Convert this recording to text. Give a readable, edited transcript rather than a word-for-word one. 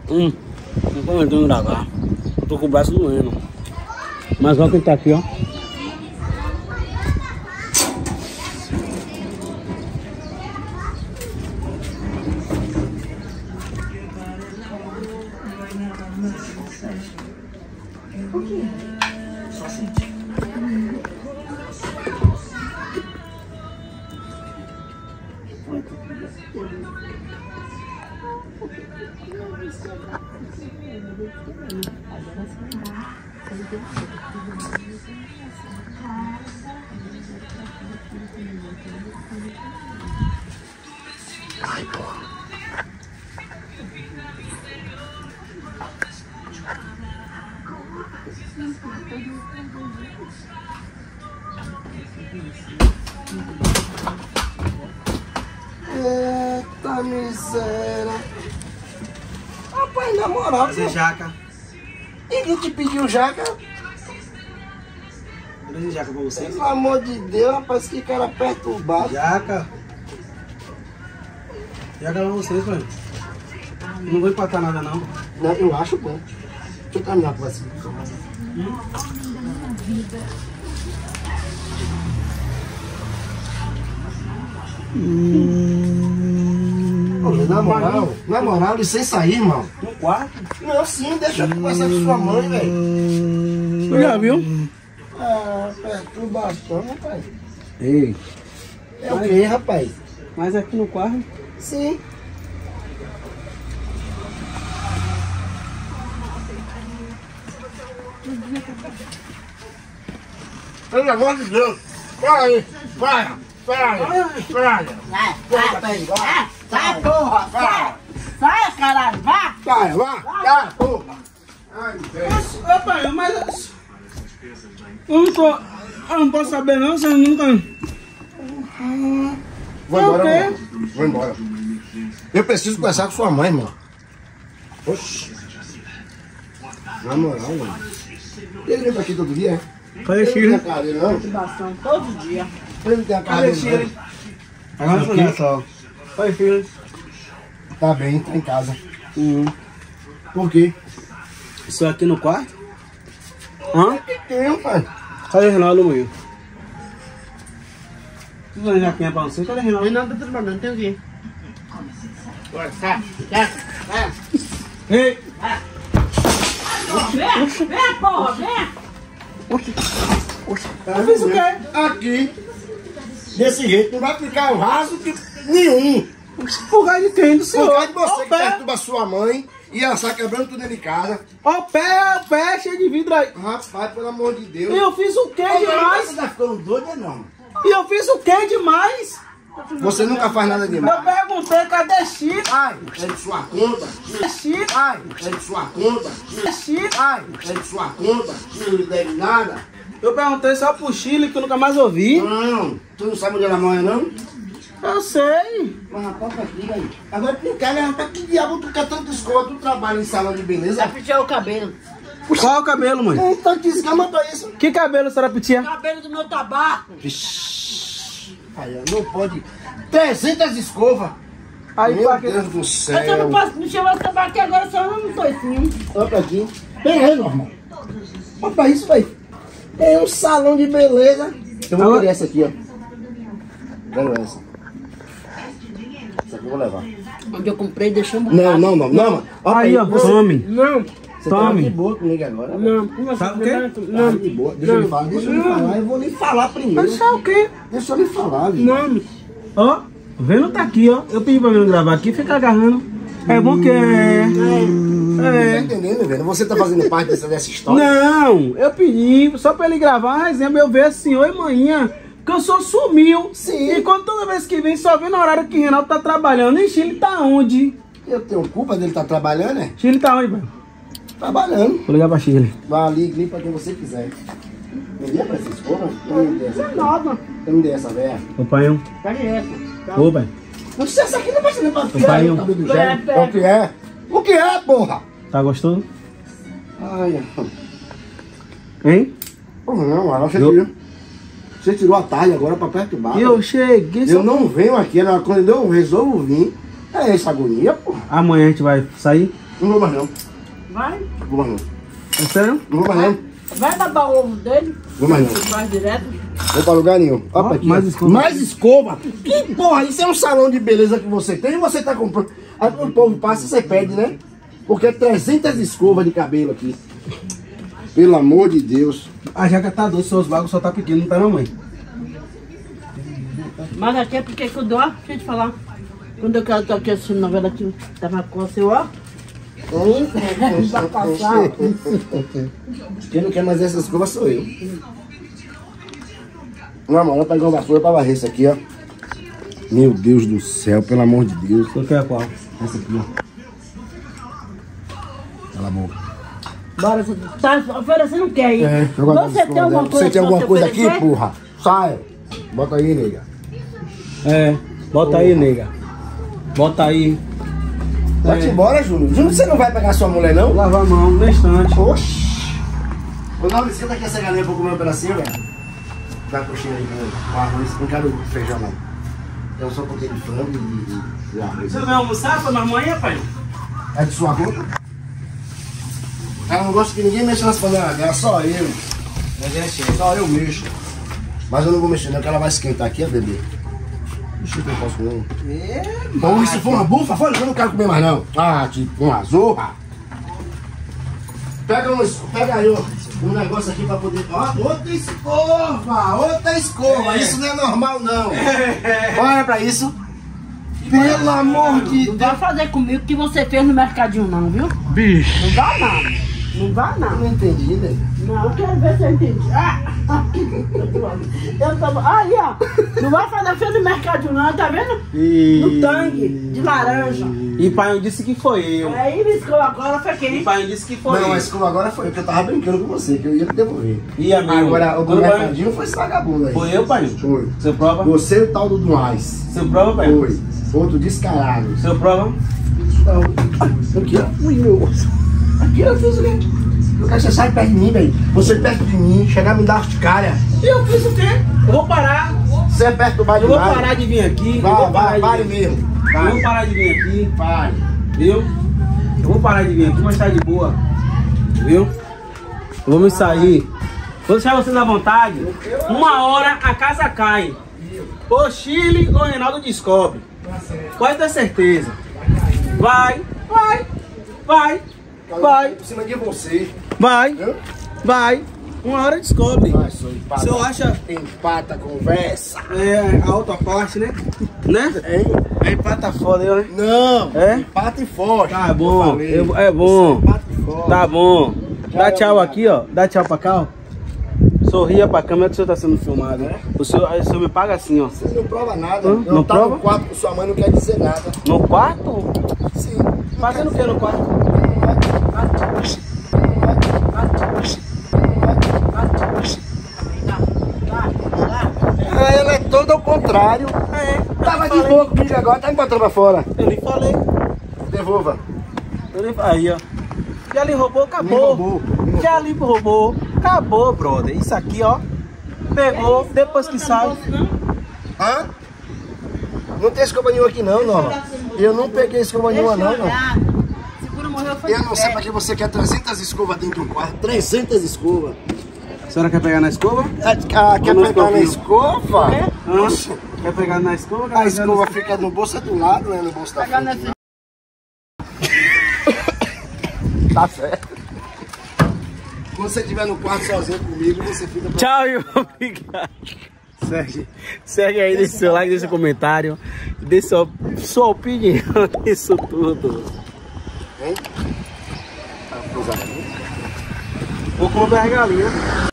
Não tô aguentando gravar. Tô com o braço doendo. Mas olha quem tá aqui, ó. Ai, porra. Eita miséria. Rapaz, na moral. Fazer jaca. Ninguém te pediu jaca? Trazer jaca pra vocês? Pelo amor de Deus, rapaz, que cara perturbado. Jaca. Jaca pra vocês, mano. Não vou empatar nada, não. Não, eu acho bom. Deixa eu terminar com você. Na moral, licença aí, irmão. No quarto? Não, sim, deixa eu conversar com sua mãe, velho. Tu já viu? Ah, perturbação, rapaz. Ei. É o que, rapaz? Mas aqui no quarto? Sim. Pelo amor de Deus. Para aí. Para. Sai, porra! Sai, caralho! Vá! Vai, porra. Ai, Deus. Rapaz, mas... Eu não posso saber não, você nunca... Vou embora, mano. Vou embora. Eu preciso conversar com sua mãe, mano. Oxi. Na moral, mano. Ele vem pra aqui todo dia, é? Falecido. Ele não tem a cara dele, não? Motivação todo dia. Ele não tem a cara dele, não? Agora não é só. Falecido. Tá bem, tá em casa. Por quê? Isso aqui no quarto? Hã? O que tem, pai? Cadê o Reinaldo Moinho? Tu vai já quem pra você? Cadê o Reinaldo? Não tá trabalhando, tem aqui. Sai! Ei! Vem, porra! Vem! Eu fiz o quê? Aqui. Desse jeito, não vai ficar um raso que nenhum. Por causa de quem? Do Por senhor? causa de você Ó que o pé! perturba sua mãe e ela sai quebrando tudo dentro de casa. Ó o pé, cheio de vidro aí. Rapaz, pelo amor de Deus. E eu fiz o que demais? Você tá ficando doido, não? E eu fiz o que demais? Você nunca faz nada Eu demais. perguntei, cadê Chico? Ai, é de sua conta. Chico? Ai, é de sua conta. Chico? Ai, é de sua conta. Não lhe deve nada. Eu perguntei só pro Chile, que eu nunca mais ouvi. Não, tu não sabe onde ela mora, não? Eu sei. Mas rapaz, diga aí. Agora tu quer, né, rapaz? Que diabo tu quer tanto escola? Tu trabalha em salão de beleza? Vai puxar o cabelo. Qual é o cabelo, mãe? Então desgama pra isso. Que cabelo, Sarapitia? Cabelo do meu tabaco. Aí, não pode. 300 escovas. Aí, Meu pra Deus do Eu céu. só não posso me chamar de tabaco aqui agora, só não tô assim. Olha pra aqui. Vem aí, normal. Olha pra isso, velho. É um salão de beleza. Eu vou querer essa aqui, ó. Quero essa. Essa aqui eu vou levar. Onde eu comprei, deixou um Não, mano. Aí, ó, tome. Não, Você tá de boa comigo agora. não. Como Sabe o quê? Tá de boa. Deixa eu lhe falar. Eu vou lhe falar primeiro. Mas sabe o quê? Deixa eu lhe falar, viu? Não. Ó, o Veno tá aqui, ó. Eu pedi pra Veno gravar aqui, fica agarrando. É bom que é. Tá entendendo, velho? Você tá fazendo parte dessa história? Não, eu pedi só pra ele gravar uma resenha, pra eu ver assim, oi manhã, que eu sou sumiu. Sim. E quando toda vez que vem, só vê no horário que o Reinaldo tá trabalhando. E Chile tá onde? Eu tenho culpa dele estar trabalhando, né? Chile tá onde, velho? Trabalhando. Vou ligar pra Chile. Vai ali, limpa quem você quiser. Me dê pra essa escova? Eu me dei essa. Nova. Eu me dei essa, velha. Ô, pai, Cadê essa? ô, pai. Não sei, essa aqui não vai ser pra pai, o cabelo do gel. O que é? O que é, porra? Tá gostoso? Ai, Hein? porra, não, ela você tirou a tarde agora pra perturbar. Eu cheguei. Eu não venho aqui, quando eu resolvo vir. É essa agonia, porra. Amanhã a gente vai sair? Não vou mais não. Vai. Não vou mais não. É sério? Não vou mais não. Vai babar o ovo dele. Vou mais não. Faz direto. Vou pra lugar nenhum. Opa, aqui. Mais escova. Mais escova? Que porra, isso é um salão de beleza que você tem e você tá comprando. Aí quando o povo passa, você pede, né? Porque é 300 escovas de cabelo aqui. Pelo amor de Deus. A jaca tá doce, seus bagos só tá pequeno, não tá não, mãe? Mas aqui é porque quando, ó, deixa eu te falar. Quando eu tô aqui assistindo novela aqui, tava com você, ó. Vai passar. Quem não quer mais essa escova sou eu. Não, mano, eu pegar uma vassoura pra varrer isso aqui, ó. Meu Deus do céu, pelo amor de Deus. Tu quer qual? Essa aqui, ó. Cala a boca. Bora, você tá oferecendo o que aí? Eu gosto Você tem alguma coisa? Você tem alguma pra coisa aqui, oferecer? porra? Sai. Bota aí, nega. É, bota aí, nega. Bota aí. Vai-te embora, Júnior. Júnior, você não vai pegar sua mulher, não? Lava a mão, no instante. Oxi. Ô, não, senta aqui essa galinha pra eu comer um pedacinho, velho. Dá coxinha aí com arroz. Não quero feijão, não. Eu só pouquinho de frango e arroz. Você vai almoçar com a mamãe, pai? É de sua conta? Ela não gosta que ninguém mexa nas panelas dela, só eu. Só eu mexo. Mas eu não vou mexer, não, porque ela vai esquentar aqui, ó, bebê. Ixi, que eu posso comer. Bom, isso foi uma bufa? Foi? Eu não quero comer mais, não. Ah, tipo, uma zorra. Pega aí, ó, um negócio aqui pra poder... Ó, outra escova. Isso não é normal, não. Olha pra isso. Pelo amor de Não Deus. vai fazer comigo o que você fez no mercadinho, não, viu? Bicho. Não vai não. Não vai Eu não. não entendi, né? Não, eu quero ver se eu entendi. Ah, eu tava... Aí, ó. Não vai fazer feio no mercadinho, não, tá vendo? No tangue de laranja. E pai disse que foi eu. Aí me escovou agora, foi E quem? pai disse que foi Não, eu. mas como agora foi, porque eu tava brincando com você, que eu ia te devolver. E a minha? Agora, o do Foi, pai? mercadinho foi esse vagabundo aí. Foi eu, pai? Foi. Você prova? Você e o tal do Duais. Você prova, pai? Foi. Outro descarado. Você prova? Aqui, ó. Ui, meu. Aqui, ó, fiz o quê? Eu quero que você saia perto de mim, velho. Você perto de mim, chegar a me dar cara. E eu fiz o quê? Eu vou parar. Você é perto do bairro Eu vou demais. parar de vir aqui. Eu vou parar de Pare vir- mesmo. Eu vou Pare. parar de vir aqui. Pare. Viu? Eu vou parar de vir aqui, mas tá de boa. Viu? Vamos sair. Vou deixar vocês à vontade. Uma hora a casa cai. Ou Chile ou Reinaldo descobre. Pode ter certeza. Vai. Por cima de você. Vai. Viu? Vai. Uma hora descobre. Vai, só empata. Se eu acha Empata, conversa. a outra parte, né? Né? Hein? É empata foda, eu, né? Não. É? Empata e forte. Tá bom. falei. É bom. Empata e forte. Tá bom. Dá Tchau, tchau obrigado. aqui, ó. Dá tchau pra cá, ó. Sorria pra câmera que o senhor tá sendo filmado. É? O senhor me paga assim, ó. Você não prova nada. Hã? Eu Não tava prova? no quarto com sua mãe, não quer dizer nada. No quarto? Sim. Fazendo o que no quarto? Ela é todo ao contrário. Tava de boa comigo agora, tá me botando pra fora. Eu nem falei. Devolva. Aí, ó. Já lhe roubou, acabou. Me roubou. Já lhe roubou. Acabou, brother. Isso aqui, ó. Pegou, depois que sai. Hã? Não tem escova nenhuma aqui não, Norma. Eu não peguei escova nenhuma não, não. Segura morreu, foi Eu não sei pra que você quer 300 escovas dentro do quarto. 300 escovas. A senhora quer pegar na escova? Quer Não pegar na escovinho. escova? Hã? Quer pegar na escova? A escova fica no bolso do lado, né? No bolso da frente. Tá certo. Quando você estiver no quarto sozinho comigo, você fica... Tchau e obrigado. Segue aí, deixa seu like, deixa seu comentário. Dê sua opinião disso tudo. Hein? Vou comer a galinha.